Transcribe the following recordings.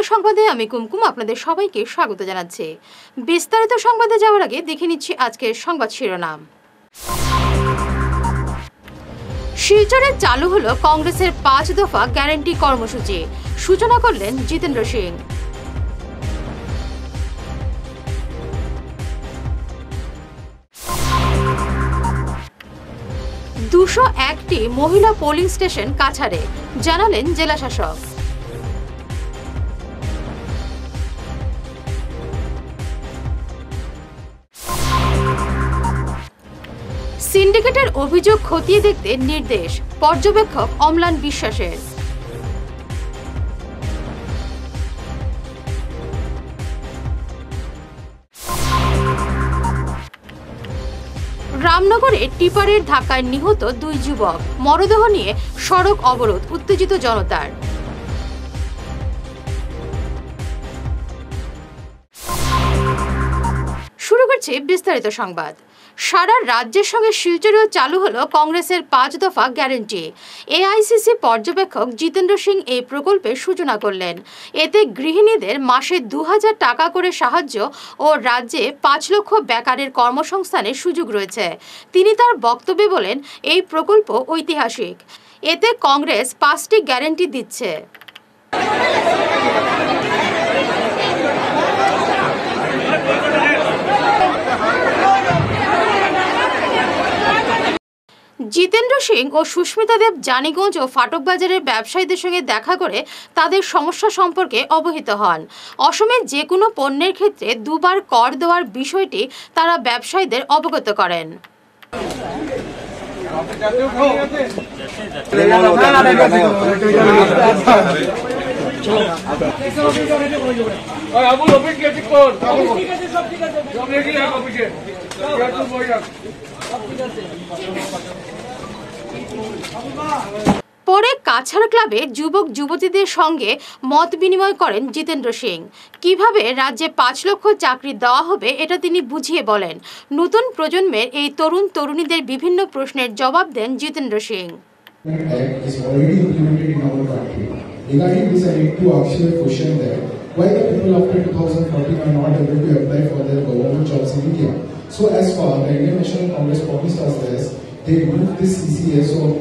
সংবাদে আমি কুমকুম আপনাদের সবাইকে স্বাগত জানাচ্ছি। বিস্তারিত সংবাদে যাওয়ার আগে দেখে নিচ্ছি আজকের সংবাদ শিরোনাম। শিলচরে চালু হলো কংগ্রেসের 5 দফা গ্যারান্টি কর্মসূচি, সূচনা করলেন জিতেন্দ্র সিং। দুশো একটি মহিলা পোলিং স্টেশন কাছাড়ে, জানালেন জেলা শাসক। সিন্ডিকেটের অভিযোগ খতিয়ে দেখতে নির্দেশ পর্যবেক্ষক অম্লান বিশ্বাসের। রামনগরে টিপারের ধাক্কায় নিহত 2 যুবক, মরদেহ নিয়ে সড়ক অবরোধ, উত্তেজিত জনতার। শুরু করছি বিস্তারিত সংবাদ। সারা রাজ্যের সঙ্গে শিলচরেও চালু হলো কংগ্রেসের 5 দফা গ্যারান্টি। এআইসিসি পর্যবেক্ষক জিতেন্দ্র সিং এই প্রকল্পের সূচনা করলেন। এতে গৃহিণীদের মাসে 2000 টাকা করে সাহায্য ও রাজ্যে 5 লক্ষ বেকারের কর্মসংস্থানের সুযোগ রয়েছে। তিনি তার বক্তব্যে বলেন, এই প্রকল্প ঐতিহাসিক। এতে কংগ্রেস 5টি গ্যারান্টি দিচ্ছে। জিতেন্দ্র সিং ও সুস্মিতা দেব জানিগঞ্জ ও ফাটক বাজারের ব্যবসায়ীদের সঙ্গে দেখা করে তাদের সমস্যা সম্পর্কে অবহিত হন। অসমে যে কোনো পণ্যের ক্ষেত্রে 2 বার কর দেওয়ার বিষয়টি তারা ব্যবসায়ীদের অবগত করেন। পরে কাছাড় ক্লাবে যুবক যুবতীদের সঙ্গে মত বিনিময় করেন জিতেন্দ্র সিং। কিভাবে রাজ্যে 5 লক্ষ চাকরি দেওয়া হবে এটা তিনি বুঝিয়ে বলেন। নতুন প্রজন্মের এই তরুণ তরুণীদের বিভিন্ন প্রশ্নের জবাব দেন Jitendra Singh. Regarding this, I need to ask you a question there. Why the people after 2014 are not able to apply for their government jobs in India? So as far the Indian National Congress promised us this, they removed this CCA,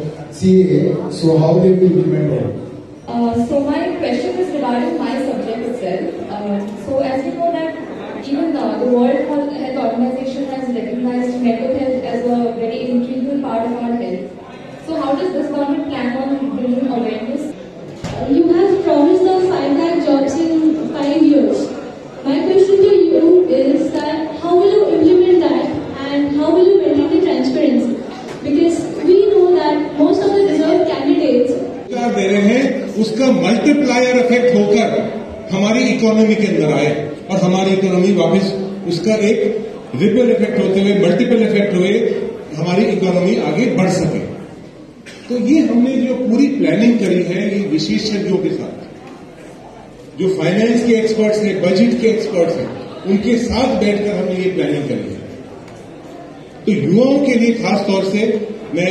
so how they will implement it? So my question is regarding my subject itself. So as you know that even the World Health Organization has recognized mental health as a very integral part of our health. So how does this government plan on bringing awareness? You have promised us 5 lakh jobs in 5 years. My question to you is that how will you implement that and how will you maintain the transparency? Because we know that most of the reserved candidates दे रहे हैं, उसका multiplier effect होकर हमारी economy के अंदर आए और हमारी इकोनॉमी वापस उसका एक रिपल इफेक्ट होते हुए मल्टीपल इफेक्ट हुए हमारी इकोनॉमी आगे बढ़ सके। तो ये हमने जो पूरी प्लानिंग करी है ये विशेषज्ञों के साथ, जो फाइनेंस के एक्सपर्ट्स हैं, बजट के एक्सपर्ट्स हैं, उनके साथ बैठकर हमने ये प्लानिंग करी है। तो युवाओं के लिए खास तौर से मैं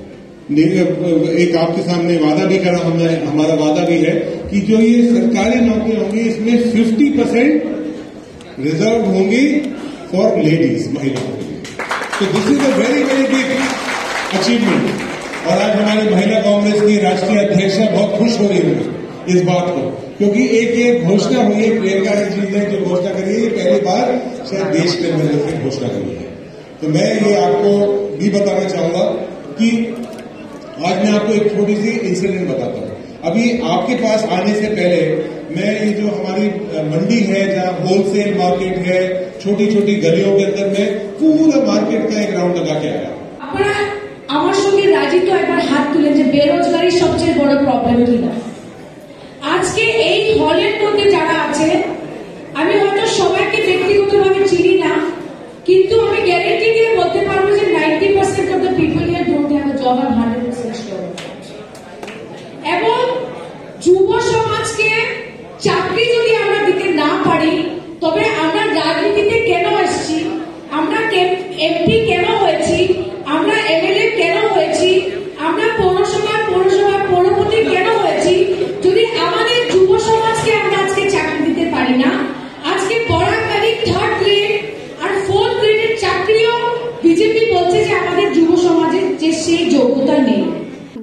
एक आपके सामने वादा भी कर रहा हूं, हमारा वादा भी है कि जो ये सरकारी नौकरी होंगी इसमें 50% रिजर्व होंगी फॉर लेडीज, महिलाओं के लिए। तो this is a very very big achievement और आज हमारी महिला कांग्रेस की राष्ट्रीय अध्यक्षा बहुत खुश हो रही है इस बात को, क्योंकि एक घोषणा हुई है, प्रियंका जी ने जो घोषणा करी है ये पहली बार शायद देश के अंदर से घोषणा करी है। तो मैं ये आपको भी बताना चाहूंगा कि आज मैं आपको एक छोटी सी इंसिडेंट बताता हूं। अभी आपके पास आने से पहले मैं ये जो हमारी मंडी है जहां होलसेल मार्केट है, छोटी छोटी गलियों के अंदर मैं पूरा मार्केट का एक राउंड लगा के आया। আমার সঙ্গে রাজি তো একবার হাত তুলেন যে বেরোজগারি সবচেয়ে বড় প্রবলেম কিনা। আজকে এই হলের মধ্যে যারা আছে আমি হয়তো সবাইকে ব্যক্তিগতভাবে চিনি না, কিন্তু আমি গ্যারান্টি দিয়ে বলতে পারবো যে 90% of the people here don't have a job আর 100% শিওর। এবং যুব সমাজকে চাকরি যদি আমরা দিতে না পারি তবে আমরা রাজনীতিতে কেন আসছি, আমরা এমপি কেন হয়েছি, আমরা এমএলএ কেন হয়েছি, আমরা পৌরসভা পৌরপতি কেন হয়েছি, যদি আমাদের যুব সমাজকে আমরা আজকে চাকরি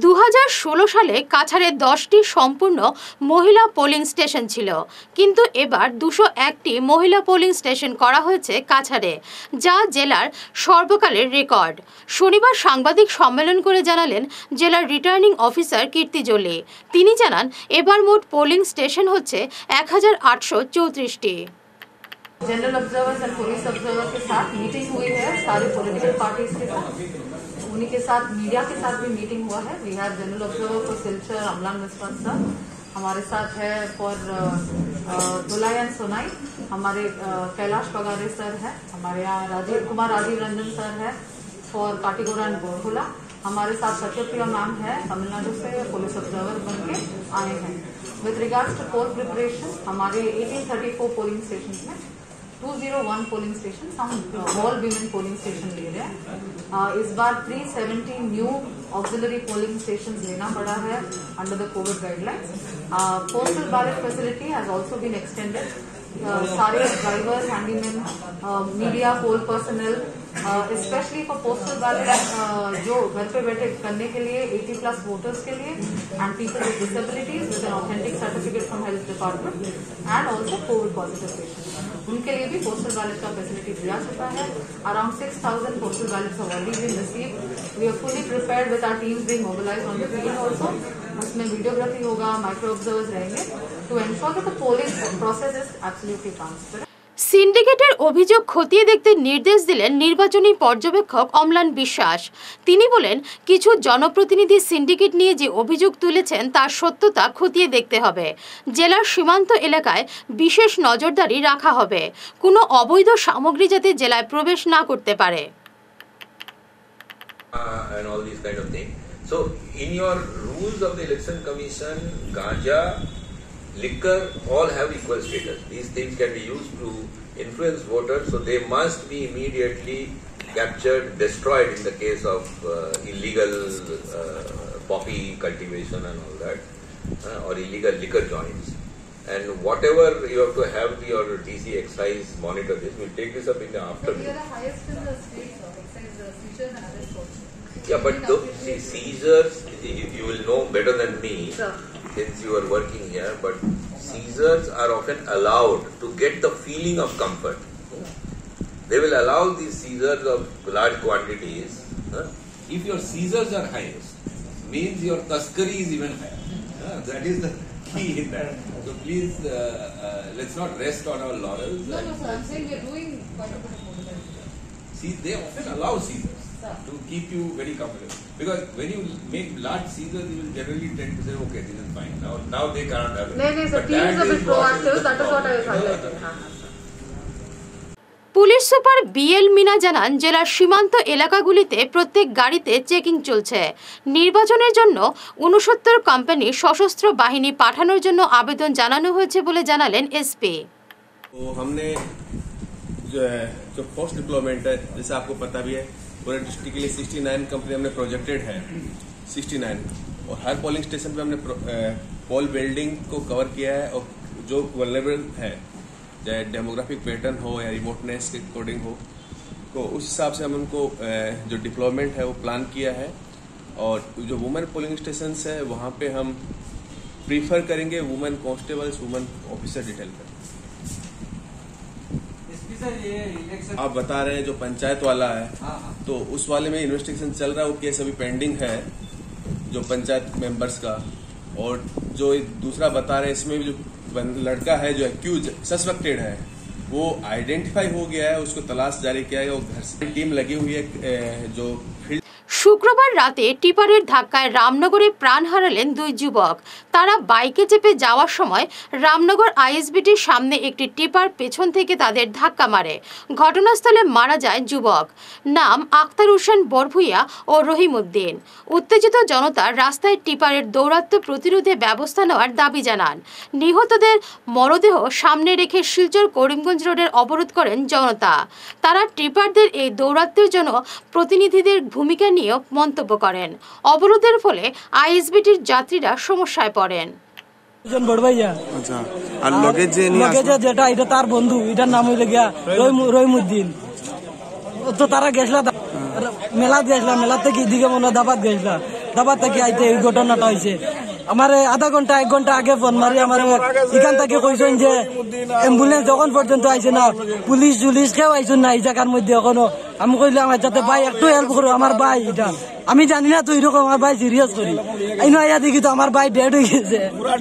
2016 সালে কাছাড়ে 10টি সম্পূর্ণ মহিলা পোলিং স্টেশন ছিল, কিন্তু এবার 201টি মহিলা পোলিং স্টেশন করা হয়েছে কাছাড়ে, যা জেলার সর্বকালের রেকর্ড। শনিবার সাংবাদিক সম্মেলন করে জানালেন জেলার রিটার্নিং অফিসার কীর্তি জলি। তিনি জানান এবার মোট পোলিং স্টেশন হচ্ছে 1834টি। General observers and police observer के साथ मीटिंग हुई है, सारे पॉलिटिकल पार्टीज के साथ, उन्हीं के साथ मीडिया के साथ भी मीटिंग हुआ है। We have general observer for Silchar Amlan Miswan sir, हमारे साथ है फॉर धुलाई एंड सोनाई हमारे कैलाश पगारे सर है, हमारे यहाँ राजीव रंजन सर है फॉर काटीगोड़ा एंड बोरहुला, हमारे साथ सत्यप्रिया मैम है तमिलनाडु से पुलिस ऑब्जर्वर बन के आए हैं। With regards to poll preparation हमारे 1834 पोलिंग स्टेशन में 201 पोलिंग स्टेशन हम ऑल विमेन पोलिंग स्टेशन ले रहे हैं। इस बार 370 न्यू ऑक्सिलरी पोलिंग स्टेशन लेना पड़ा है under the COVID guidelines. Postal ballot facility has also been extended. सारे drivers, handyman, media, poll personnel, specially for postal ballot जो घर पे बैठे करने के लिए 80+ वोटर्स के लिए and people with disabilities with an authentic certificate from health department and also COVID positive patient, उनके लिए भी पोस्टल बैलेट का फैसिलिटी दिया चुका है। Around 6000 postal ballots have already been received. We are fully prepared with our teams being mobilised on the field also. उसमें videography होगा, micro observers रहेंगे to ensure that the polling process is absolutely transparent. সিন্ডিকেটের অভিযোগ খতিয়ে দেখতে নির্দেশ দিলেন নির্বাচনী পর্যবেক্ষক অম্লান বিশ্বাস। তিনি বলেন, কিছু জনপ্রতিনিধি সিন্ডিকেট নিয়ে যে অভিযোগ তুলেছেন তার সত্যতা খতিয়ে দেখতে হবে। জেলার সীমান্ত এলাকায় বিশেষ নজরদারি রাখা হবে, কোনো অবৈধ সামগ্রী যাতে জেলায় প্রবেশ না করতে পারে। And all these kind of things. So in your rules of the election commission, ganja, liquor all have equal status. These things can be used to influence voters, so they must be immediately captured, destroyed in the case of illegal poppy cultivation and all that, or illegal liquor joints. And whatever you have to have your DC excise monitor this. We'll take this up in the afternoon. We are the highest in the state of excise seizures and arrests also. Yeah, but see, seizures, you will know better than me. Sir. Since you are working here, but seizures are often allowed to get the feeling of comfort. They will allow these seizures of large quantities. If your seizures are highest, means your taskari is even higher. That is the key in that. So please, let's not rest on our laurels. No, sir, I'm saying we are doing quite a bit of mobilization. See, they often allow seizures to keep you very comfortable. Because when you make large seizures, you will generally tend to say, okay, this is fine. Now they cannot have it. No, sir, team is a bit proactive. That is what I was highlighting. Police super B L Meena, জেলার সীমান্ত এলাকাগুলিতে প্রত্যেক গাড়িতে checking চলছে। নির্বাচনের জন্য 69 company সশস্ত্র বাহিনী পাঠানোর জন্য আবেদন জানানো হয়েছে বলে জানালেন এসপি। तो हमने जो पोस्ट डिप्लॉयमेंट है, जैसे आपको पता भी है, पूरे डिस्ट्रिक्ट के लिए 69 कंपनी हमने प्रोजेक्टेड है, 69, और हर पोलिंग स्टेशन पे हमने पोल बिल्डिंग को कवर किया है, और जो वल्नरेबल है, चाहे डेमोग्राफिक पैटर्न हो या रिमोटनेस के अकॉर्डिंग हो, तो उस हिसाब से हम उनको जो डिप्लॉयमेंट है वो प्लान किया है। और जो वुमेन पोलिंग स्टेशन है वहाँ पे हम प्रीफर करेंगे women constables, women officer detail पर। आप बता रहे हैं जो पंचायत वाला है, तो उस वाले में इन्वेस्टिगेशन चल रहा है, वो केस अभी पेंडिंग है जो पंचायत मेंबर्स का। और जो दूसरा बता रहे हैं, इसमें भी जो लड़का है जो एक्यूज सस्पेक्टेड है वो आइडेंटिफाई हो गया है, उसको तलाश जारी किया है, वो घर से टीम लगी हुई है जो फील्ड। শুক্রবার রাতে টিপারের ধাক্কায় রামনগরে প্রাণ হারালেন 2 যুবক। তারা বাইকে চেপে যাওয়ার সময় রামনগর আইএসবিটির সামনে একটি টিপার পেছন থেকে তাদের ধাক্কা মারে। ঘটনাস্থলে মারা যায় যুবক, নাম আক্তার হোসেন বরভুইয়া ও রহিম উদ্দিন। উত্তেজিত জনতা রাস্তায় টিপারের দৌরাত্ম্য প্রতিরোধে ব্যবস্থা নেওয়ার দাবি জানান। নিহতদের মরদেহ সামনে রেখে শিলচর করিমগঞ্জ রোডের অবরোধ করেন জনতা। তারা টিপারদের এই দৌরাত্ম্যের জন্য প্রতিনিধিদের ভূমিকা নিয়ে মন্তব্য করেন। অবরোধের ফলে আইএসবিটির যাত্রীরা সমস্যায় পড়েন। আচ্ছা, আর যেটা এটা তার বন্ধু, এটার নাম হইলে গিয়া রহিম উদ্দিন। তো তারা গেছিল মেলা গেছিল, মেলা থেকে এদিকে মনে দাবাত গেছিল, দাবার থেকে আইতে এই ঘটনাটা হয়েছে। আমার আধা ঘন্টা 1 ঘন্টা আগে ফোন মারি আমার এখান থেকে কইছেন যে অ্যাম্বুলেন্স যখন পর্যন্ত আইছে না, পুলিশ জুলিশ কেউ আইছেন না এই জায়গার মধ্যে এখনো। আমি কইলাম যাতে ভাই একটু হেল্প করো, আমার ভাই এটা আমি জানি না তো এরকম আমার ভাই সিরিয়াস করি এই নয় দেখি তো আমার ভাই ডেড হয়ে গেছে।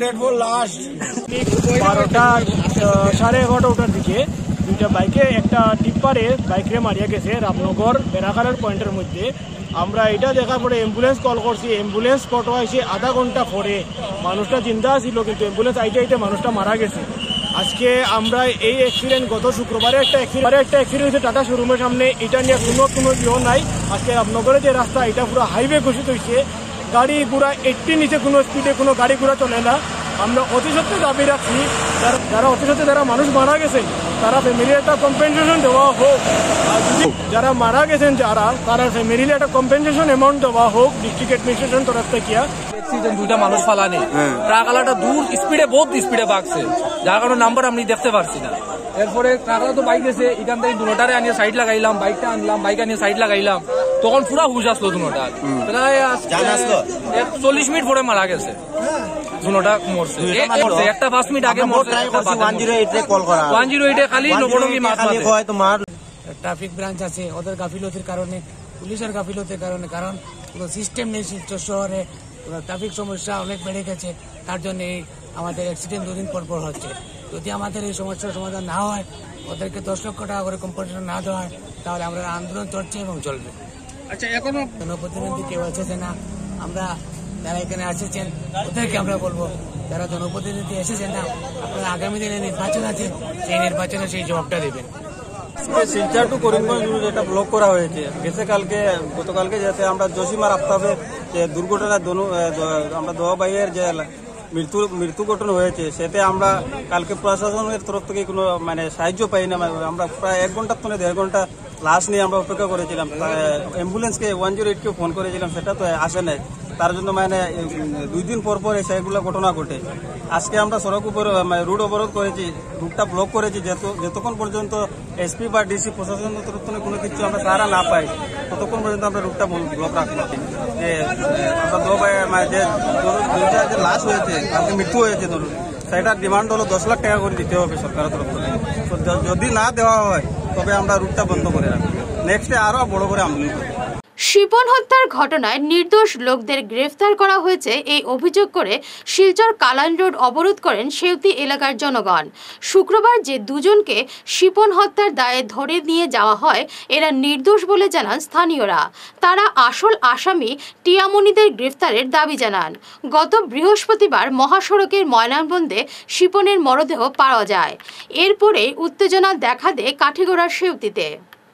12টা 11:30 দিকে দুইটা বাইকে একটা টিপ্পারে বাইকে মারিয়া গেছে রামনগর বেড়াখালের পয়েন্টের মধ্যে। আমরা এটা দেখার পরে অ্যাম্বুলেন্স কল করছি, অ্যাম্বুলেন্স ফটো আইসে আধা ঘন্টা পরে মানুষটা জিন্দা ছিল, কিন্তু অ্যাম্বুলেন্স আইতে আইতে মানুষটা মারা গেছে। আজকে আমরা এই অ্যাক্সিডেন্ট গত শুক্রবারে একটা অ্যাক্সিডেন্ট হয়েছে টাটা শোরুমের সামনে, এটা নিয়ে কোনো ইয়ে নাই। আজকে রামনগরে যে রাস্তা এটা পুরো হাইওয়ে ঘোষিত হয়েছে, গাড়ি ঘোড়া 80 নিচে কোনো স্পিডে কোনো গাড়ি ঘোড়া চলে না। আমরা অতি সত্ত্বে দাবি রাখছি যারা অতি সত্ত্বে যারা মানুষ মারা গেছেন তারা ফ্যামিলির একটা কম্পেনসেশন দেওয়া হোক, আর যদি যারা মারা গেছেন তারা ফ্যামিলির একটা কম্পেনসেশন অ্যামাউন্ট দেওয়া হোক ডিস্ট্রিক্ট অ্যাডমিনিস্ট্রেশন তরফ থেকে। অ্যাক্সিডেন্ট দুইটা মানুষ ফালানি, ট্রাক আলাটা দূর স্পিডে বহুত স্পিডে ভাগছে, যার কারণে নাম্বার আমি দেখতে পারছি না। এরপরে ট্রাকলা তো বাইক গেছে, এখান থেকে দুটারে আনিয়ে সাইড লাগাইলাম, বাইকটা আনলাম, বাইক আনিয়ে সাইড লাগাইলাম, তখন পুরা হুশ আসলো দুটা। প্রায় 40 মিনিট পরে মারা গেছে, দুটা মরছে। একটা 5 মিনিট আগে মরছে। 108 খালি নবরঙ্গি মাছ। ট্রাফিক ব্রাঞ্চ আছে, ওদের গাফিলতির কারণে, পুলিশের গাফিলতির কারণে, কারণ কোনো সিস্টেম নেই শিলচর শহরে, ট্রাফিক সমস্যা অনেক বেড়ে গেছে, তার জন্য আমাদের অ্যাক্সিডেন্ট দুদিন পর হচ্ছে। যদি আমাদের এই সমস্যার সমাধান না হয়, ওদেরকে 10 লক্ষ টাকা করে কম্পেনসেশন না দেওয়া হয়, তাহলে আমরা আন্দোলন চলছে এবং চলবে। আচ্ছা, এখনো জনপ্রতিনিধি কেউ এসেছে না, আমরা যারা এখানে এসেছেন ওদেরকে আমরা বলবো, যারা জনপ্রতিনিধি এসেছেন না, আপনারা আগামী দিনে নির্বাচন আছে, সেই নির্বাচনে সেই জবাবটা দেবেন। শিলচর টু করিমগঞ্জ যেটা ব্লক করা হয়েছে, গতকালকে যাতে আমরা জসিমার আফতাবে যে দুর্ঘটনা আমরা দোয়া ভাইয়ের যে মৃত্যু ঘটনা হয়েছে, সেতে আমরা কালকে প্রশাসনের তরফ থেকে কোনো সাহায্য পাই না। আমরা প্রায় 1 ঘন্টার থেকে 1.5 ঘন্টা লাশ নিয়ে আমরা অপেক্ষা করেছিলাম, অ্যাম্বুলেন্সকে 108 ফোন করেছিলাম, সেটা তো আসে নাই। তার জন্য 2 দিন পর সেগুলো ঘটনা ঘটে। আজকে আমরা সড়ক উপর রুট অবরোধ করেছি, রুটটা ব্লক করেছি, যতক্ষণ পর্যন্ত এসপি বা ডিসি প্রশাসনের তরফ থেকে কোনো কিছু আমরা সাহারা না পাই, ততক্ষণ পর্যন্ত আমরা রুটটা ব্লক রাখবো। যে আমরা যে লাশ হয়েছে, কালকে মৃত্যু হয়েছে ধরুন, সেটার ডিমান্ড হলো 10 লাখ টাকা করে দিতে হবে সরকারের তরফ থেকে। যদি না দেওয়া হয় তবে আমরা রুটটা বন্ধ করে রাখবো, নেক্সটে আরো বড় করে আন্দোলন করবো। শিপন হত্যার ঘটনায় নির্দোষ লোকদের গ্রেফতার করা হয়েছে এই অভিযোগ করে শিলচর কালান রোড অবরোধ করেন সেউতি এলাকার জনগণ। শুক্রবার যে দুজনকে শিপন হত্যার দায়ে ধরে নিয়ে যাওয়া হয়, এরা নির্দোষ বলে জানান স্থানীয়রা। তারা আসল আসামি টিয়ামণিদের গ্রেফতারের দাবি জানান। গত বৃহস্পতিবার মহাসড়কের ময়নামবন্দে শিপনের মরদেহ পাওয়া যায়। এরপরে উত্তেজনা দেখা দেয় কাঠিগড়ার সেউতিতে।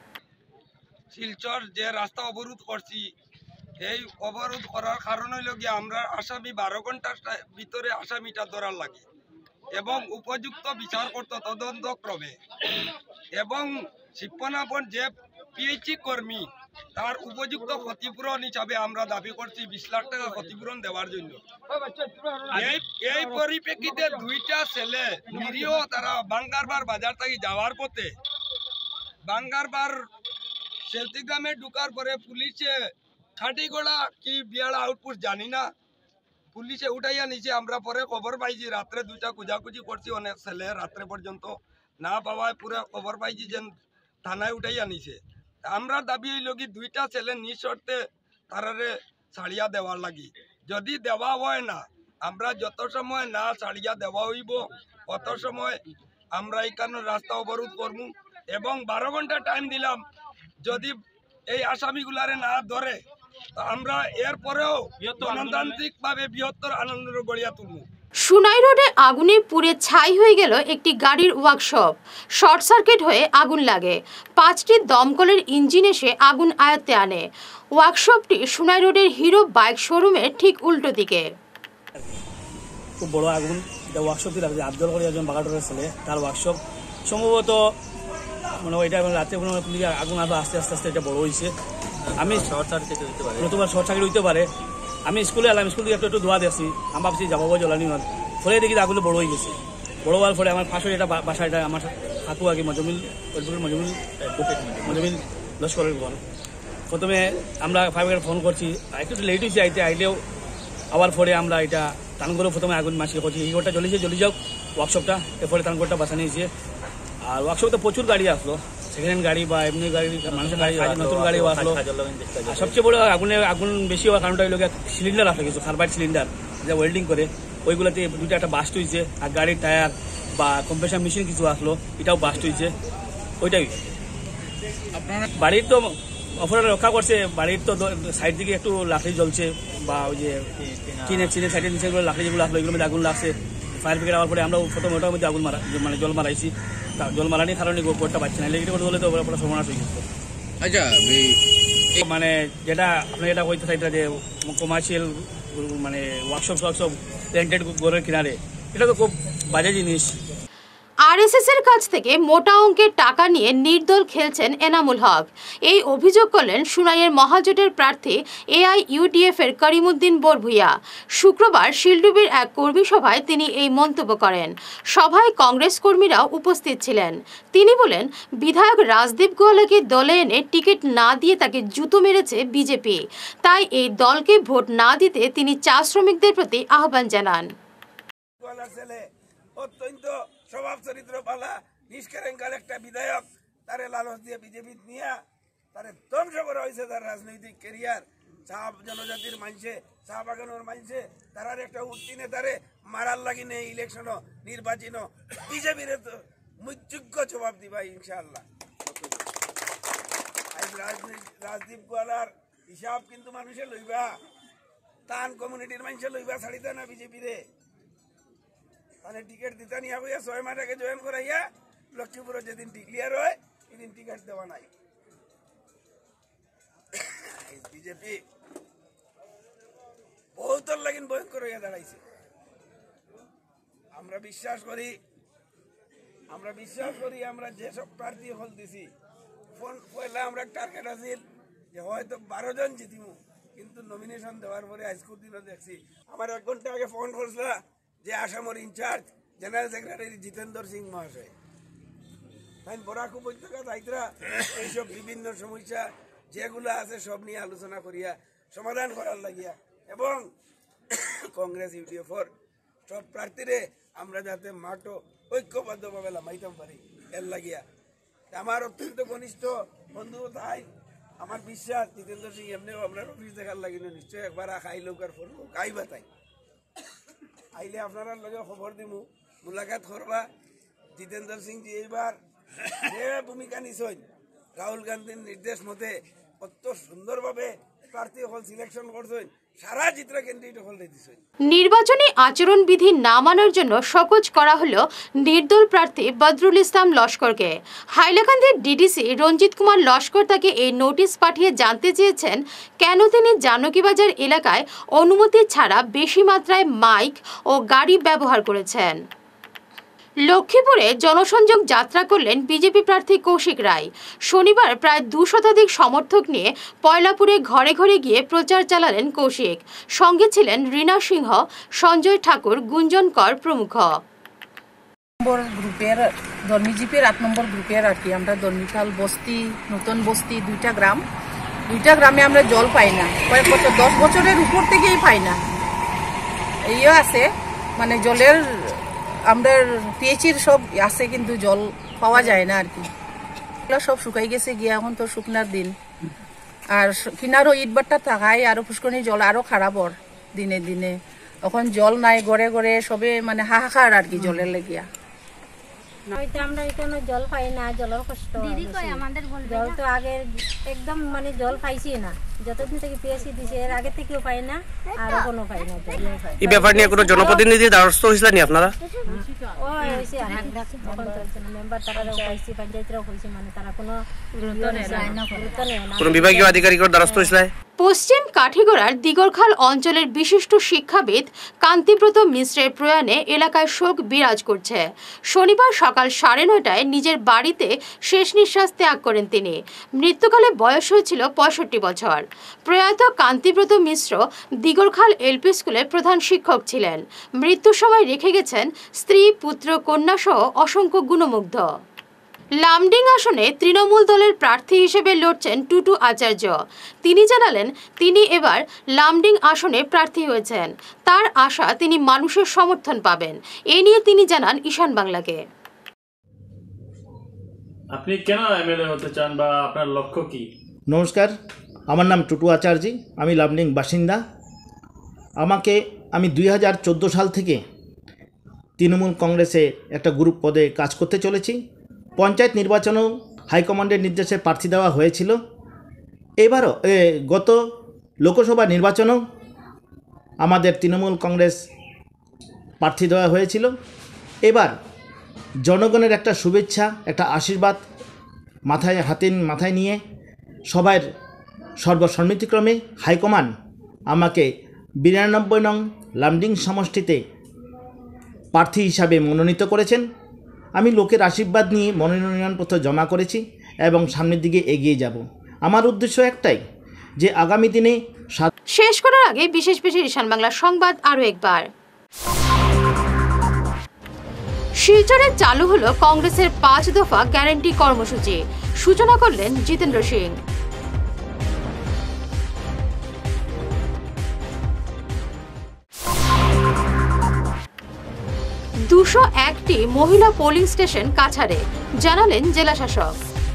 শিলচর যে রাস্তা অবরোধ করছি, এই অবরোধ করার কারণ হইল গিয়ে আমরা আসামি 12 ঘন্টার ভিতরে আসামিটা ধরার লাগে এবং উপযুক্ত বিচার করতে তদন্ত ক্রমে, এবং শিপনাপন যে পিএইচি কর্মী তার উপযুক্ত ক্ষতিপূরণ হিসাবে আমরা দাবি করছি 20 লাখ টাকা ক্ষতিপূরণ দেওয়ার জন্য। এই পরিপ্রেক্ষিতে 2টা ছেলে নিরীহ, তারা বাঙ্গারবার বাজার থেকে যাওয়ার পথে বাঙ্গারবার সেলতি গ্রামে ঢুকার পরে পুলিশে খাটিগোড়া কি বিয়াড়া আউটপোস্ট জানি না, পুলিশে উঠাইয়া নিচে। আমরা পরে খবর পাইছি, রাত্রে 2টা খুঁজাখুঁজি করছি, অনেক ছেলে রাত্রে পর্যন্ত না পাওয়ায় পুরো খবর পাইছি যে থানায় উঠাইয়া নিছে। আমরা দাবি হইল কি 2টা ছেলে নিঃশর্তে তারারে ছাড়িয়া দেওয়ার লাগি। যদি দেওয়া হয় না, আমরা যত সময় না ছাড়িয়া দেওয়া হইব অত সময় আমরা এখানে রাস্তা অবরোধ করবো এবং 12 ঘন্টা টাইম দিলাম। যদি এই আসামিগুলারে না ধরে আমরা এরপরেও গণতান্ত্রিক ভাবে বৃহত্তর আনন্দ গড়িয়া তুলব। সুনাই রোডে আগুনে পুড়ে ছাই হয়ে গেল একটি গাড়ির ওয়ার্কশপ। শর্ট সার্কিট হয়ে আগুন লাগে। 5টি দমকলের ইঞ্জিন এসে আগুন আয়ত্তে আনে। ওয়ার্কশপটি সুনাই রোডের হিরো বাইক শোরুমের ঠিক উল্টো দিকে। খুব বড় আগুন, এটা ওয়ার্কশপ দিয়ে লাগছে। আব্দুল করি একজন বাগাটোরের ছেলে, তার ওয়ার্কশপ সম্ভবত এটা এখন রাতে আগুন আরো আস্তে আস্তে এটা বড় হয়েছে। আমি শর্ট সার্কিট হইতে পারে, নতুবা শর্ট সার্কিট হইতে পারে। আমি স্কুলে এলাম, স্কুল থেকে একটু ধোয়া দেখছি, আমি ভাবছি যাবো জ্বলানি হল, ফলে দেখি আগুন বড় হয়ে গেছে। বড় হওয়ার ফলে আমার পাশে এটা বাসা, এটা আমার কাকু আগে মজমিল লস্করের ঘর। প্রথমে আমরা ফায়ার ফোন করছি, একটু লেট হয়েছে আইলেও আবার পরে আমরা এটা তানগড়ে প্রথমে আগুন মাসিয়ে করছি, এই ঘরটা জ্বলি যাও ওয়ার্কশপটা, এরপরে তানগড়টা বাঁচা নিয়েছে। আর ওয়ার্কশপে তো প্রচুর গাড়ি আসলো, সেকেন্ড হ্যান্ড গাড়ি বা এমনি গাড়ি, মানুষের গাড়ি, নতুন গাড়িও আসলো। সবচেয়ে বড় আগুন বেশি হওয়ার কারণটা হইল সিলিন্ডার আসলো, কিছু কার্বাইড সিলিন্ডার যা ওয়েল্ডিং করে, ওইগুলোতে দুইটা একটা বাস্ট হয়েছে। আর গাড়ির টায়ার বা কম্প্রেসার মেশিন কিছু আসলো, এটাও বাস্ট হয়েছে। ওইটাই বাড়ির তো অপরাধ রক্ষা করছে, বাড়ির তো সাইড দিকে একটু লাকড়ি জ্বলছে বা ওই যে চিনের সাইডের নিচে লাকড়ি যেগুলো আসলো এগুলোর মধ্যে আগুন লাগছে। ফায়ার ব্রিগেড আওয়ার পরে আমরা প্রথম ওটার মধ্যে আগুন মারা মানে জল মারাইছি, জল মারানির কারণে গোবরটা পাচ্ছি না, ইলেকট্রিক বলে তো পুরো সর্বনাশ হয়ে গেছে। আচ্ছা মানে যেটা আপনি যেটা কইতে চাইতে যে কমার্শিয়াল মানে ওয়ার্কশপ রেন্টেড ঘরের কিনারে, এটা তো খুব বাজে জিনিস। আরএসএস এর কাছ থেকে মোটা অঙ্কের টাকা নিয়ে নির্দল খেলছেন এনামুল হক, এই অভিযোগ করলেন সুনাইয়ের মহাজোটের প্রার্থী এআইইউডিএফ এর করিমউদ্দিন বরভূয়া। শুক্রবার শিলডুবির এক কর্মী সভায় তিনি এই মন্তব্য করেন। সভায় কংগ্রেস কর্মীরাও উপস্থিত ছিলেন। তিনি বলেন, বিধায়ক রাজদীপ গোয়ালাকে দলে এনে টিকিট না দিয়ে তাকে জুতো মেরেছে বিজেপি, তাই এই দলকে ভোট না দিতে তিনি চা শ্রমিকদের প্রতি আহ্বান জানান। অত্যন্ত স্বভাব চরিত্র পালা নিষ্কারেঙ্কাল একটা বিধায়ক, তারে লালচ দিয়ে বিজেপি নিয়ে তারে ধ্বংস করা হয়েছে তার রাজনৈতিক কেরিয়ার। চা জনজাতির মানছে, চা বাগানোর মানছে, তারার একটা উত্তীর্ণে তারে মারার লাগিনে ইলেকশন নির্বাচন বিজেপির যোগ্য জবাব দিবা ইনশাআল্লাহ। রাজদীপ গোয়ালার হিসাব কিন্তু মানুষে লইবা, তান কমিউনিটির মানুষে লইবা, ছাড়িতা না বিজেপিরে। মানে টিকিট দিতে নিয়ে হইয়া 6 মাস আগে জয়েন করাইয়া লক্ষ্মীপুরে যেদিন ডিক্লিয়ার হয় এদিন টিকিট দেওয়া নাই। বিজেপি বহুতর লাগিন ভয়ঙ্কর হইয়া দাঁড়াইছে। আমরা বিশ্বাস করি আমরা যেসব প্রার্থী হল দিছি, ফোন পয়লা আমরা টার্গেট আছিল যে হয়তো 12 জন জিতিমু, কিন্তু নমিনেশন দেওয়ার পরে আজকের দিনও দেখছি আমার 1 ঘন্টা আগে ফোন করছিল যে আসামের in-charge general secretary Jitendra Singh মহাশয়, তাই বরাক উপত্যকা দায়িত্রা এইসব বিভিন্ন সমস্যা যেগুলো আছে সব নিয়ে আলোচনা করিয়া সমাধান করার লাগিয়া এবং কংগ্রেস ইউডিএফর সব প্রার্থীরে আমরা যাতে মাঠও ঐক্যবদ্ধভাবে লামাইতাম পারি এর লাগিয়া আমার অত্যন্ত ঘনিষ্ঠ বন্ধু। তাই আমার বিশ্বাস জিতেন্দ্র সিং এমনিও আপনার অফিস দেখার লাগিল নিশ্চয় একবার খাই লোক আর ফোন লোক আইবা, তাই আইলে আপনারা লগে খবর দিমু, মুলাকাত করবা। জিতেন্দ্র সিং জি এইবার যে ভূমিকা নিছেন রাহুল গান্ধীর নির্দেশ মতে অত সুন্দরভাবে প্রার্থী হল সিলেকশন করছেন, সারা চিত্র ক্যান্ডিডেট হল দিয়েছেন। নির্বাচনী আচরণবিধি না মানার জন্য শোকজ করা হলো নির্দল প্রার্থী বদরুল ইসলাম লস্করকে। হাইলাকান্দির ডিডিসি রঞ্জিত কুমার লস্কর তাকে এই নোটিশ পাঠিয়ে জানতে চেয়েছেন কেন তিনি জানকীবাজার এলাকায় অনুমতি ছাড়া বেশি মাত্রায় মাইক ও গাড়ি ব্যবহার করেছেন। লক্ষ্মীপুরে জনসংযোগ যাত্রা করলেন বিজেপি প্রার্থী কৌশিক রায়। শনিবার প্রায় 2 শতাধিক সমর্থক নিয়ে পয়লাপুরে ঘরে ঘরে গিয়ে প্রচার চালালেন কৌশিক। সঙ্গে ছিলেন রীনা সিংহ, সঞ্জয় ঠাকুর, গুঞ্জন কর প্রমুখ। গ্রুপের ধর্মীজিপের 8 নম্বর গ্রুপের আর কি আমরা ধর্মীখাল বস্তি, নতুন বস্তি 2টা গ্রামে আমরা জল পাই না, কয়েক বছর 10 বছরের উপর থেকেই পাই না। এইও আছে মানে জলের আমরা পিএইচির সব আছে কিন্তু জল পাওয়া যায় না আর কি, সব শুকাই গেছে গিয়া, এখন তো শুকনার দিন। আর কিনারও ইটবাট্টা থাকায় আরো পুষ্করণী জল আরো খারাপ হর দিনে দিনে, এখন জল নাই, ঘরে ঘরে সবে মানে হাহাকার আর কি জলের লেগিয়া। আমরা এখানে জল পাই না, জলের কষ্ট। জল তো আগে একদম মানে জল পাইছি না, যতদিন থেকে পিএসসি দিছে এর আগে থেকেও পাই না, আর কোনো পাই না। এই ব্যাপার নিয়ে কোনো জনপ্রতিনিধি দ্বারস্থ হয়েছিলেন আপনারা? মেম্বার তারা পাইছি, পঞ্চায়েতরাও হয়েছে, মানে তারা কোনো বিভাগীয় আধিকারিকের দ্বারস্থ হয়েছিল। পশ্চিম কাঠিগড়ার দিগরখাল অঞ্চলের বিশিষ্ট শিক্ষাবিদ কান্তিব্রত মিশ্রের প্রয়াণে এলাকায় শোক বিরাজ করছে। শনিবার সকাল 9:30টায় নিজের বাড়িতে শেষ নিঃশ্বাস ত্যাগ করেন তিনি। মৃত্যুকালে বয়স হয়েছিল 65 বছর। প্রয়াত কান্তিব্রত মিশ্র দিগরখাল এলপি স্কুলের প্রধান শিক্ষক ছিলেন। মৃত্যুর সময় রেখে গেছেন স্ত্রী, পুত্র, কন্যা সহ অসংখ্য গুণমুগ্ধ। লামডিং আসনে তৃণমূল দলের প্রার্থী হিসেবে লড়ছেন টুটু আচার্য। তিনি জানালেন তিনি এবার লামডিং আসনে প্রার্থী হয়েছেন। তার আশা তিনি মানুষের সমর্থন পাবেন। এ নিয়ে তিনি জানান ঈশান বাংলাকে। আপনি কেন এমএলএ হতে চান বা আপনার লক্ষ্য কি? নমস্কার, আমার নাম টুটু আচার্য, আমি লামডিং বাসিন্দা। আমি 2014 সাল থেকে তৃণমূল কংগ্রেসে একটা গ্রুপ পদে কাজ করতে চলেছি। পঞ্চায়েত নির্বাচনেও হাইকমান্ডের নির্দেশে প্রার্থী দেওয়া হয়েছিল। এবারও গত লোকসভা নির্বাচনেও আমাদের তৃণমূল কংগ্রেস প্রার্থী দেওয়া হয়েছিল। এবার জনগণের একটা শুভেচ্ছা, একটা আশীর্বাদ মাথায় নিয়ে সবার সর্বসম্মতিক্রমে হাইকমান্ড আমাকে 92 নং লামডিং সমষ্টিতে প্রার্থী হিসাবে মনোনীত করেছেন। আমি লোকের আশীর্বাদ নিয়ে মনোনয়নপত্র জমা করেছি এবং সামনের দিকে এগিয়ে যাব। আমার উদ্দেশ্য একটাই, যে আগামী দিনে শেষ করার আগে বিশেষ ঈশান বাংলা সংবাদ আরও একবার। শিলচরে চালু হলো কংগ্রেসের 5 দফা গ্যারান্টি কর্মসূচি। সূচনা করলেন জিতেন্দ্র সিং। একটি মহিলা পোলিং স্টেশন কাছাড়ে, জানালেন জেলা শাসক।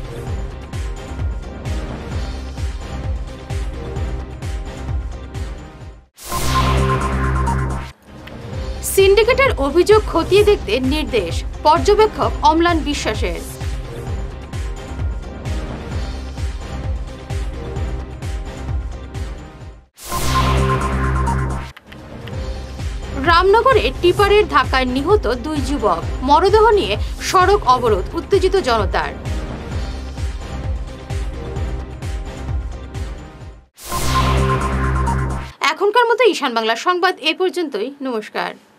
সিন্ডিকেটের অভিযোগ খতিয়ে দেখতে নির্দেশ পর্যবেক্ষক অম্লান বিশ্বাসের। রামনগরে টিপারের ধাক্কায় নিহত 2 যুবক, মরদেহ নিয়ে সড়ক অবরোধ, উত্তেজিত জনতার। এখনকার মতো ঈশান বাংলা সংবাদ এ পর্যন্তই। নমস্কার।